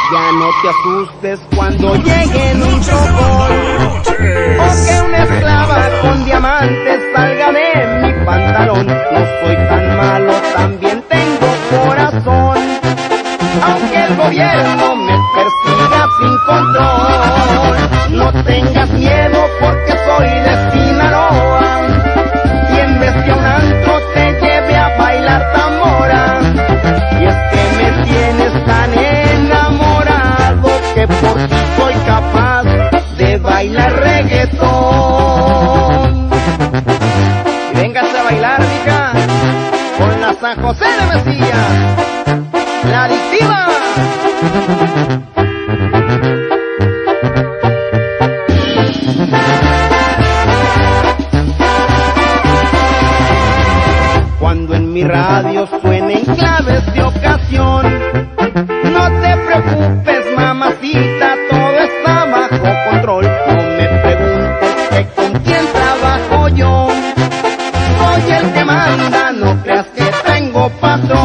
Ya no te asustes cuando llegue un chocón, o que una esclava con diamantes salga de mi pantalón. No soy tan malo, también tengo corazón, aunque el gobierno me persiga sin control. No tengas miedo porque soy de Sinaloa, y en vez de un antro te lleve a bailar tambora. Y es que me tienes tan enamorado que por ti soy capaz de bailar reggaetón. Y véngase a bailar, mija, con la San José de Mesías, la adictiva. Cuando en mi radio suenen claves de ocasión, no te preocupes, mamacita, todo está bajo control. No me preguntes que con quién trabajo yo, soy el que manda, no creas que tengo patrón.